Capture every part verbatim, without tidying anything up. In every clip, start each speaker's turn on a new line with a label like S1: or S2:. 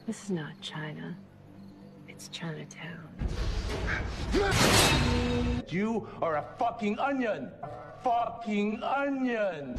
S1: This is not China. It's Chinatown.
S2: You are a fucking onion! Fucking onion!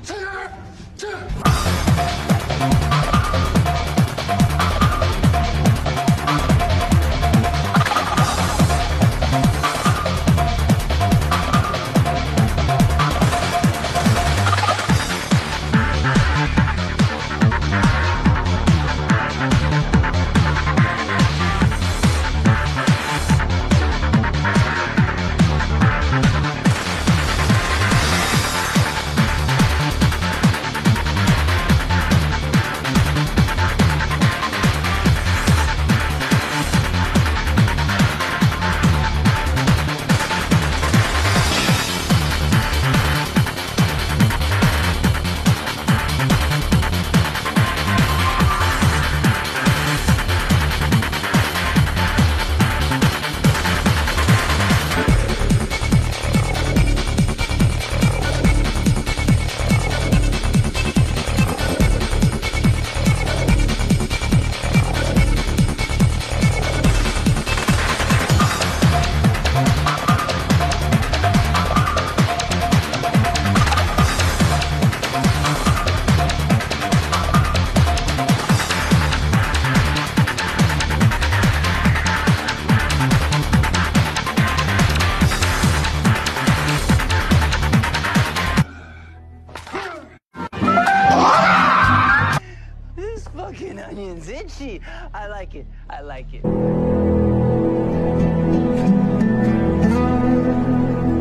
S3: Fucking onion's itchy. I like it. I like it.